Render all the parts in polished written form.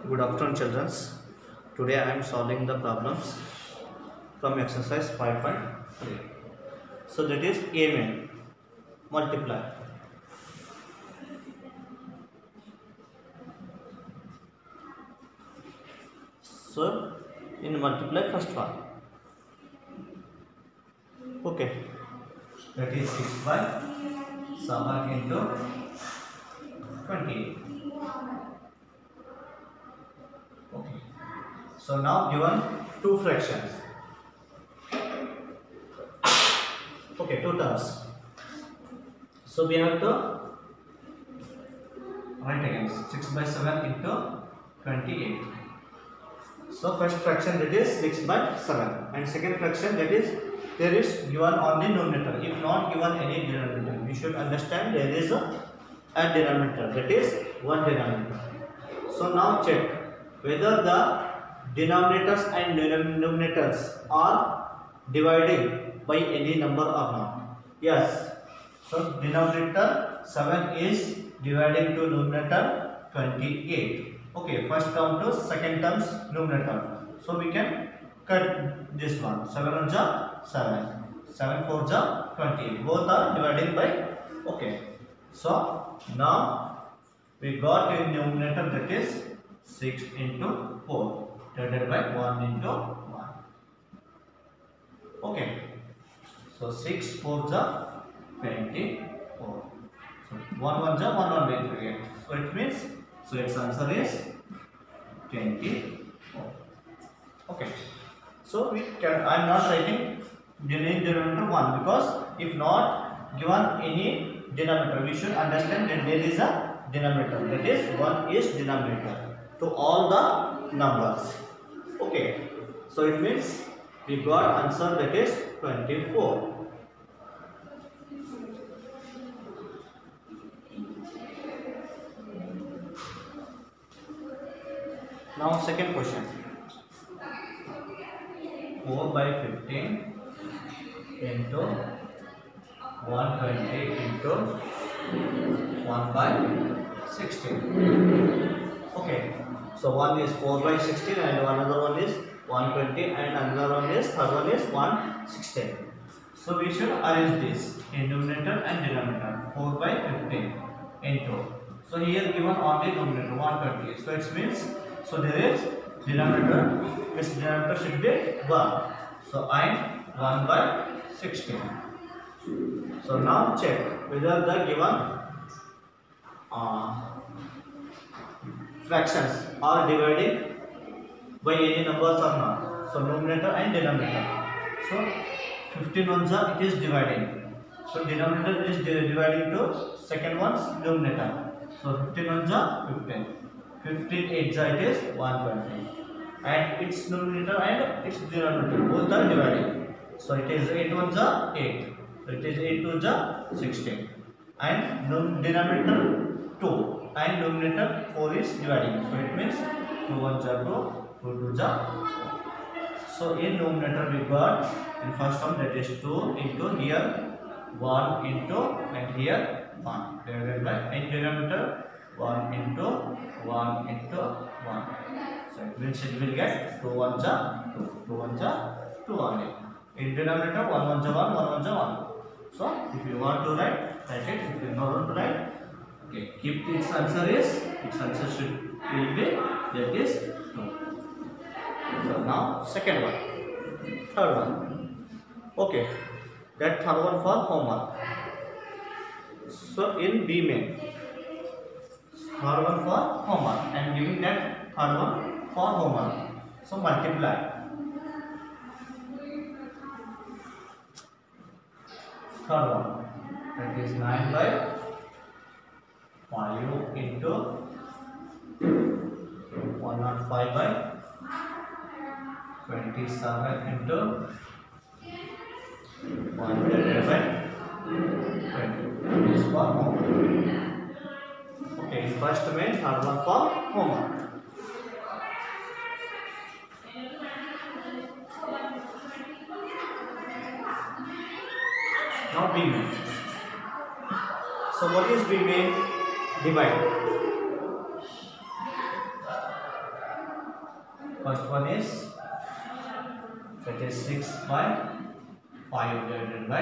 Good afternoon, children. Today I am solving the problems from exercise 5.3. So that is A main multiply. So in multiply first one. Okay. That is 6 by 7 into 28. Okay. So now given two fractions. Okay, two terms. So we have to write again 6 by 7 into 28. So first fraction that is 6 by 7 and second fraction that is there is given on the numerator. If not given any denominator, we should understand there is a denominator, that is one denominator. So now check whether the denominators and numerators are dividing by any number or not. Yes. So denominator 7 is dividing to numerator 28. Okay, first term to second term's numerator. So we can cut this one. 7 on the 7. 7 4 the 28. Both are dividing by. Okay. So now we got a numerator that is 6 into 4 divided by 1 into 1. Okay. So 6 4 the 24. So 1 1 the 1 1 will create. So it means so its answer is 24. Okay. So we can. I am not writing denominator 1 because if not given any denominator, we should understand that there is a denominator. That is 1 is denominator to all the numbers. Okay. So it means we got answer that is 24. Now second question. 4 by 15 into 120 into 1 by 16. Okay. So one is 4 by 16 and another one is 120 and another one is third one is 116. So we should arrange this in numerator and denominator. 4 by 15 into. So here given only numerator 120. So it means so there is denominator. Its denominator should be 1. So I'm 1 by 16. So now check whether the given fractions are divided by any numbers or not. So numerator and denominator. So 15 ones it is dividing. So denominator is dividing to second one's numerator. So 15 ones 15. 15 8 it is 120. And its numerator and its denominator both are dividing. So it is 8 ones 8. So it is 8 twos 16. And denominator 2 and numerator 4 is dividing. So it means 2 ones 2, 2 twos 4. So in numerator we got in first term that is 2 into here 1 into and here 1 divided by in denominator 1 into 1 into 1. So it means it will get 2 ones 2, 2 ones 2 only. In denominator 1 ones 1, 1 ones 1. So if you want to write it. If you don't want to write, okay. Keep its answer will be that is 2. So now second one, third one. Okay, that third one for homework. So in B main, third one for homework. I am giving that third one for homework. So multiply. Third one, that is 9 by 5 into 105 by 27 into 100 by 20. This for homework. Okay, first main, third one for homework. Now B main. So what is B main? Divide. first one is, that is 6 by 5 divided by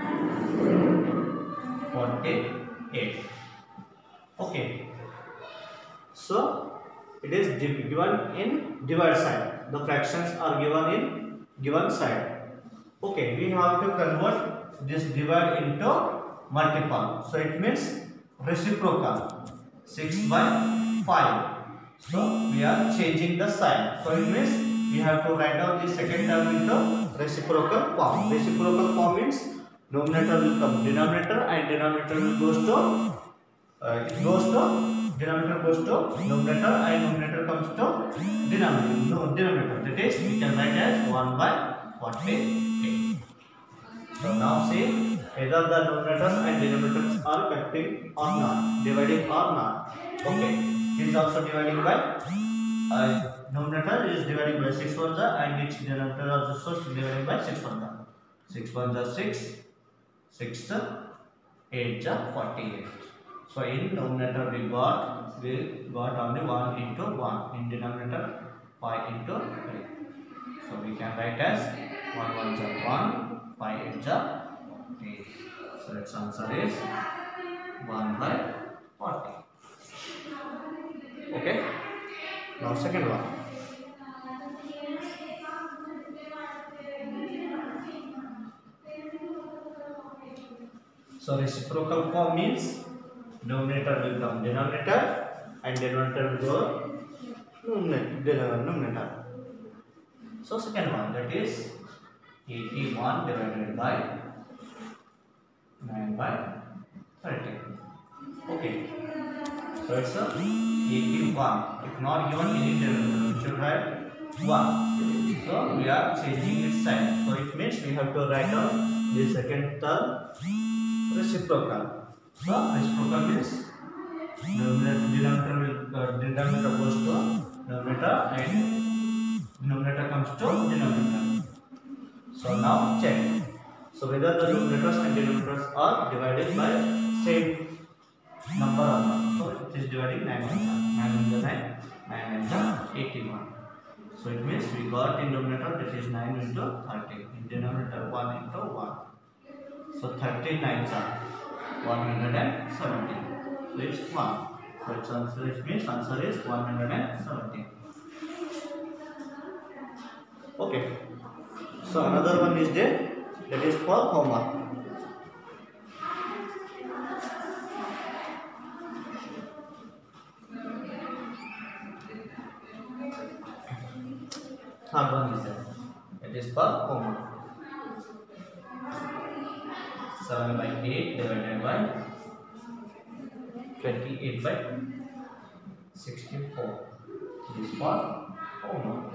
48. Okay. So it is given in divide side. The fractions are given in given side. Okay, we have to convert this divide into multiple. So it means reciprocal. 6 by 5. So we are changing the sign. So it means we have to write down the second term into reciprocal form. Reciprocal form means numerator will come denominator and denominator will goes to denominator goes to numerator and numerator comes to denominator. That is, we can write as 1 by 48. So now see, either the numerators and denominators are connecting or not, dividing or not. Okay, it is also dividing by numerator is dividing by 6 ones and its denominator also dividing by 6 ones. 6 ones are 6, 6 8 are 48. So in numerator we got only 1 into 1. In denominator 5 into 3. So we can write as 1 1 are 1, 5 8 are 40. So its answer is 1 by 40. Okay. Now second one. So reciprocal form means numerator will come denominator and denominator will go numerator. So second one, that is 81 divided by 9 by 30. Okay. So it's a 81. If not given any denominator, we should write 1. So we are changing its sign. So it means we have to write down the second term reciprocal. So reciprocal means denominator goes to numerator and numerator comes to denominator. So now check. So whether the numerators and denominators are divided by same number or not. So it is dividing 9 by 9 9 9 81. So it means we got in numerator, that is 9 into 30. In denominator 1 into 1. So 39 are 170. So it's 1. So its answer is means answer is 170. Okay. So another one is there, that is for homework. Third one is there, that is for homework. 7 by 8 divided by 28 by 64. This is for homework.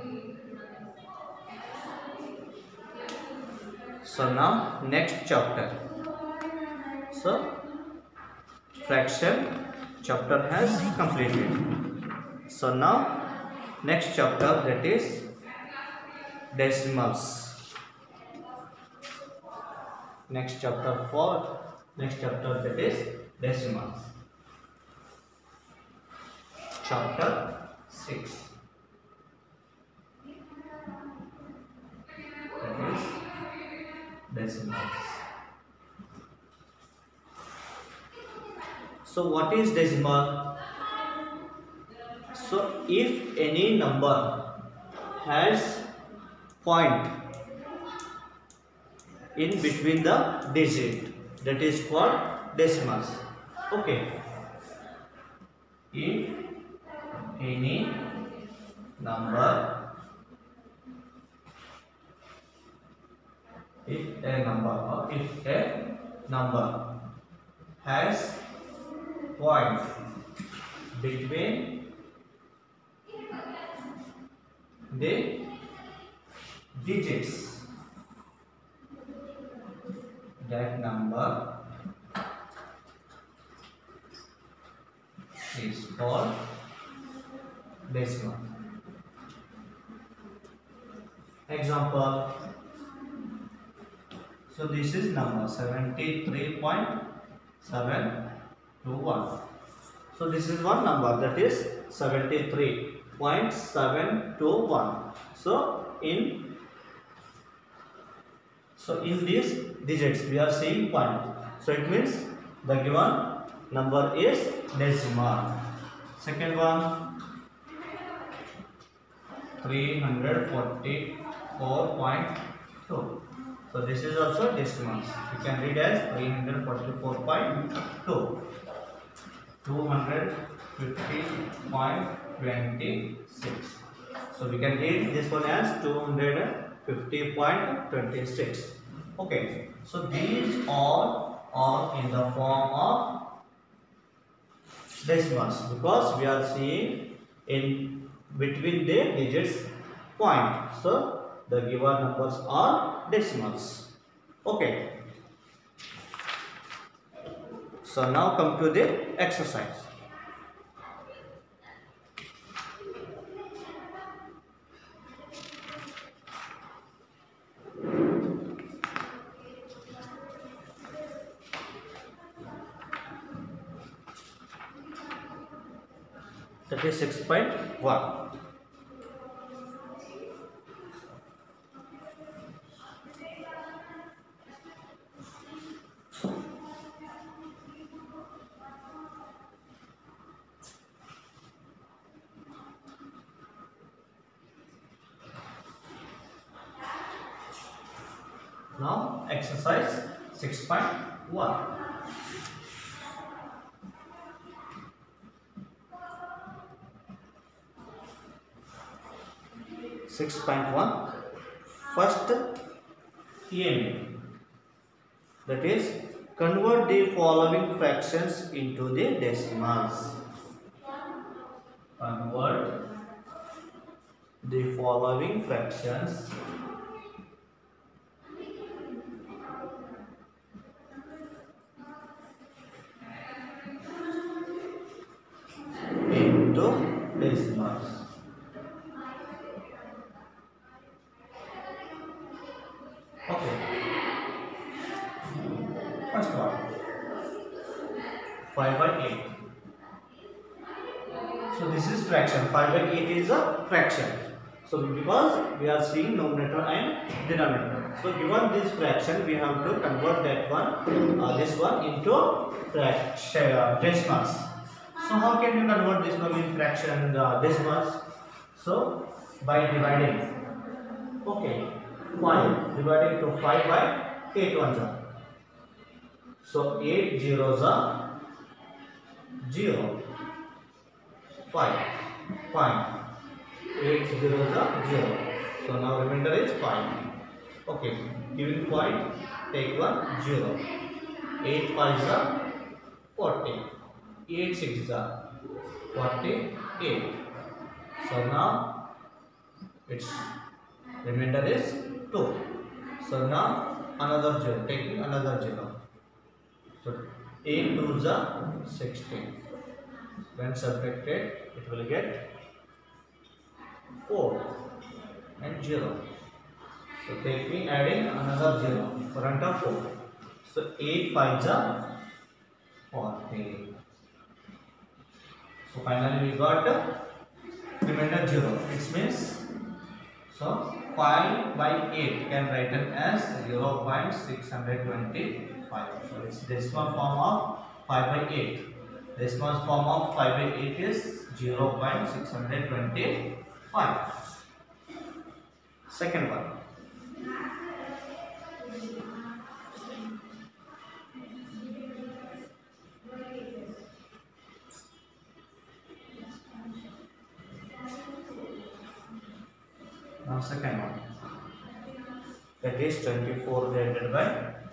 So now next chapter. So fraction chapter has completed. So now next chapter, that is decimals. Next chapter that is decimals. Chapter 6. That is decimals. So what is decimal? So if any number has point in between the digit, that is called decimals. Okay. If any number, if a number has point between the digits, that number is called decimal. Example. So this is number 73.721. So this is one number, that is 73.721. So in these digits we are seeing point. So it means the given number is decimal. Second one, 344.2. So this is also decimal. You can read as 344.2. 250.26. So we can read this one as 250.26. Okay, so these all are in the form of decimals because we are seeing in between the digits point. So the given numbers are decimals. Okay. So now come to the exercise. That is 6.1. Now exercise 6.1. First EMA, that is convert the following fractions into the decimals. Convert the following fractions into decimals. Okay. First one, 5/8. So this is fraction. 5/8 is a fraction. So because we are seeing numerator and denominator. So given this fraction, we have to convert that one, this one into decimals. So how can you convert this one in fraction decimals? So by dividing. Okay, 5 dividing to 5 by 8 ones are. So 8 zeros are 0. 5. 8 zeros are 0. So now remainder is 5. Okay, giving point, take 1 0. 8 5s are 40. 8 6s are 48. So now its remainder is 2. So now another 0, taking another 0. So 8 2s are 16. When subtracted, it will get 4 and 0. So taking adding another 0 front of 4. So 8 5s are 40. So finally we got remainder 0. It means so 5 by 8 can written as 0.625. So it's decimal form of 5 by 8. Decimal form of 5 by 8 is 0.625. Second one. Now second one. That is 24 divided by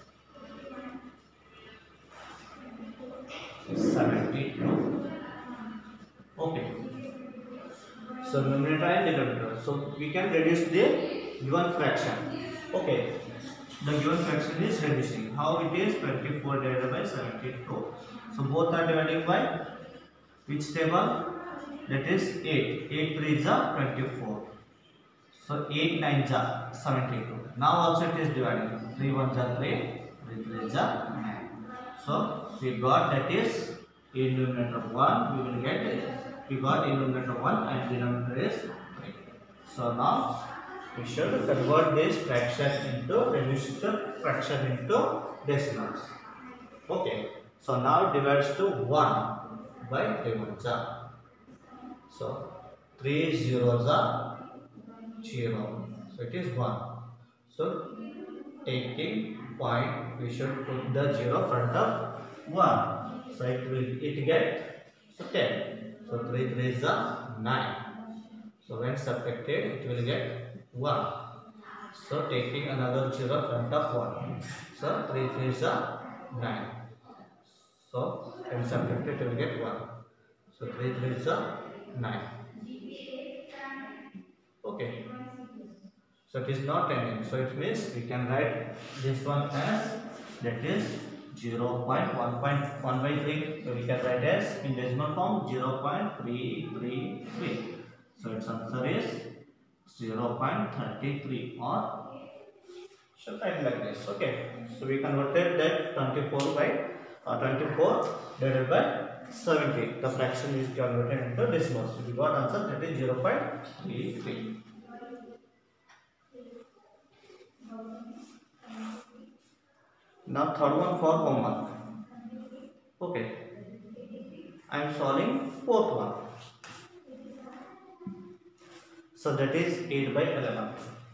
72. Okay. So numerator and denominator. So we can reduce the given fraction. Okay. The given fraction is reducing. How it is? 24 divided by 72. So both are dividing by which table? That is 8. 8 3s are 24. So 8 9s are 72. Now also it is dividing. 3 1s are 3. 3 3s are 9. So we got that is in numerator 1 we will get we got in numerator 1 and denominator is 3. So now we should convert this fraction into reduce the fraction into decimals. Okay, so now divides to 1 by 3 ones are. So 3 zeros are 0. So it is 1. So taking point, we should put the 0 front of 1. So it get so 10. So 3 3s are 9. So when subtracted, it will get 1. So taking another 0 front of 1. So 3 3s are 9. So when subtracted, it will get 1. So 3 3s are 9. Okay. So it is not ending. So it means we can write this one as that is 0.1.1 by 3. So we can write as in decimal form 0.333. So its answer is 0.33 or should write like this. Okay. So we converted that 24 divided by 70. The fraction is converted into decimals. So we got answer that is 0.33. Now third one for homework. Okay, I am solving fourth one. So that is 8 by 11.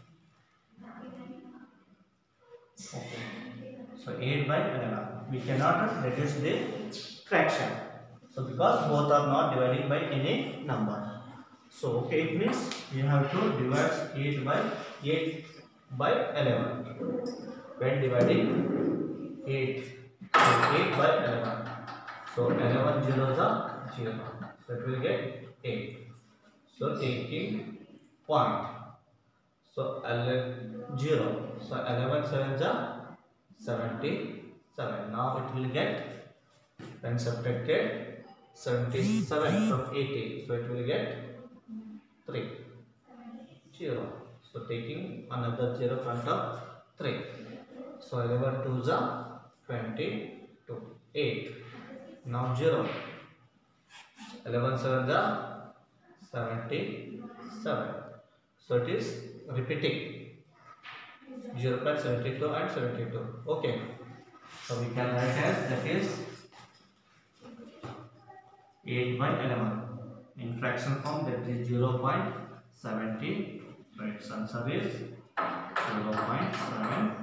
Okay, so 8 by 11. We cannot reduce the fraction. So because both are not dividing by any number. So okay, it means we have to divide 8 by 11. When dividing 8 by 11. So 11 zeros are 0. So it will get 8. So taking point. So 0. So 11 sevens are 77. Now it will get when subtracted 77 from 80. So it will get 3. 0. So taking another 0 front of 3. So 11 twos are 22. 8. Now 0. 11 sevens are 77. So it is repeating 0.72 and 72. Okay. So we can write as that is 8 by 11. In fraction form that is 0.70. So its answer is 0.7.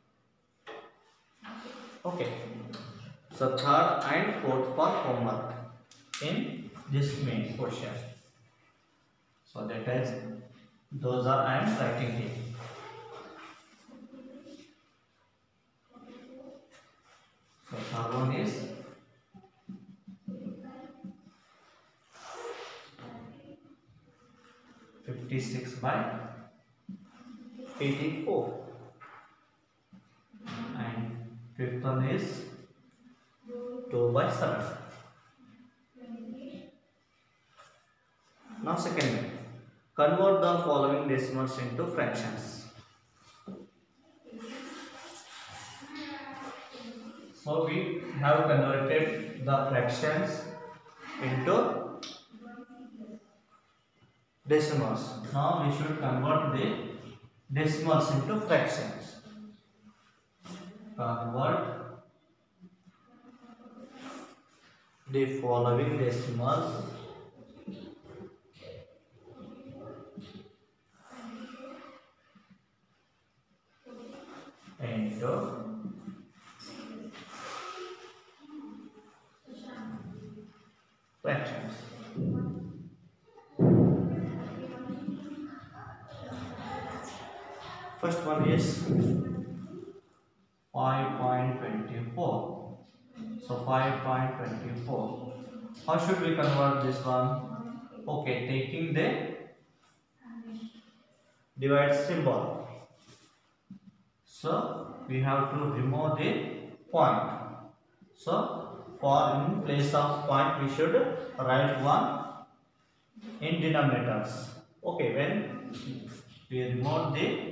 Okay. So third and fourth for homework in this main question. So that is those are I am writing here. So third one is 56 by 84 and fifth one is 2 by 7. Now second one, convert the following decimals into fractions. So we have converted the fractions into decimals. Now we should convert the decimals into fractions. Convert the following decimals into fractions. First one is 5.24. So 5.24. How should we convert this one? Okay, taking the divide symbol. So we have to remove the point. So for in place of point we should write one in denominators. Okay, when we remove the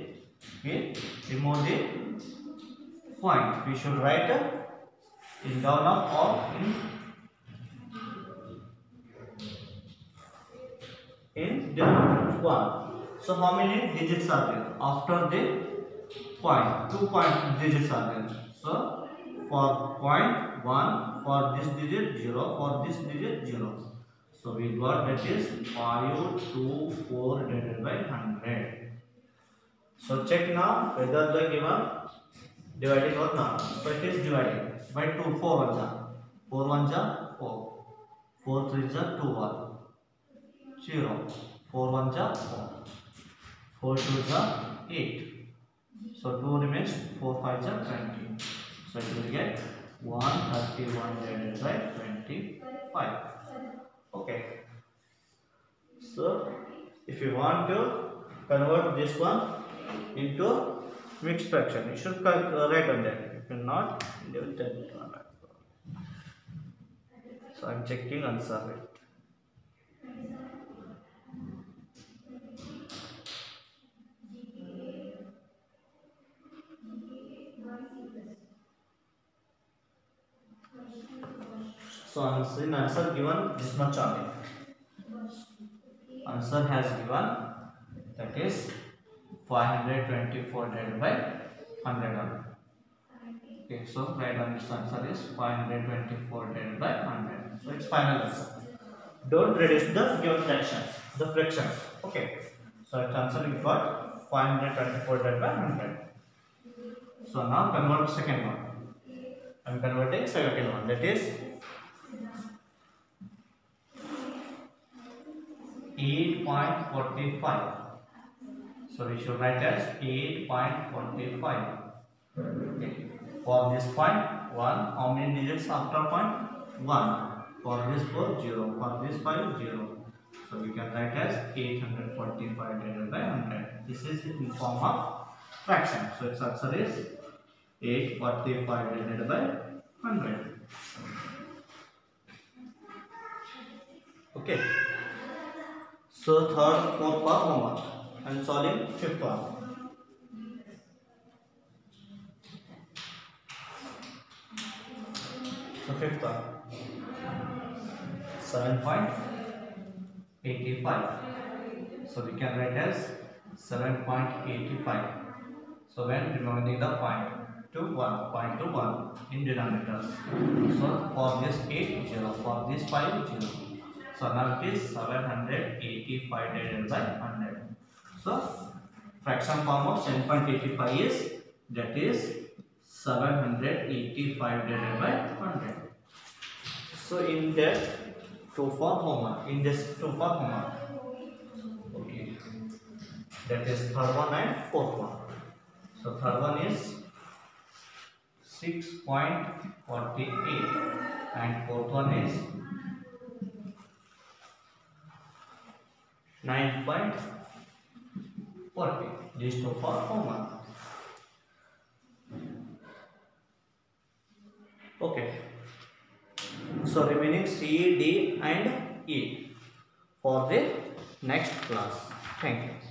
point, we should write in down up or in in denominator 1. So how many digits are there after the point? 2 point digits are there. So for point 1, for this digit 0, for this digit 0. So we got that is 524 divided by 100. So check now whether the given dividing or not. So it is dividing by 2. 4 1 ja 4 1 ja 4, 4 3 ja 2 1 0, 4 1 ja 4, 4 2 ja 8. So 2 remains, 4 5 ja 20. So you will get 131 divided by 25. Okay. So if you want to convert this one into mixed fraction, you should write on that. If you not, you will tell it on that. So I am checking answer rate. So answer given this much only. Answer has given, that is 524 divided by 100 only. Okay, so write down this answer is 524 divided by 100. So it's final answer. Don't reduce the given fractions, the fractions. Okay, so its answer we got 524 divided by 100. So now convert second one. I am converting second one, that is 8.45. So we should write as 8.45. Okay. For this point 1, how many digits after point 1? For this 4, 0. For this 5, 0. So we can write as 845 divided by 100. This is in form of fraction. So its answer is 845 divided by 100. Okay. So third, fourth part homework. I am solving fifth one. So fifth one, 7.85. So we can write as 7.85. So when removing the point to 1 in denominators. So for this 8, 0. For this 5, 0. So now it is 785 divided by 100. So fraction form of 7.85 is, that is 785 divided by 100. So in that 2 for homework, in this 2 for homework. Okay. That is third one and fourth one. So third one is 6.48 and fourth one is 9.40. These two for homework. Okay. So remaining C, D and E for the next class. Thank you.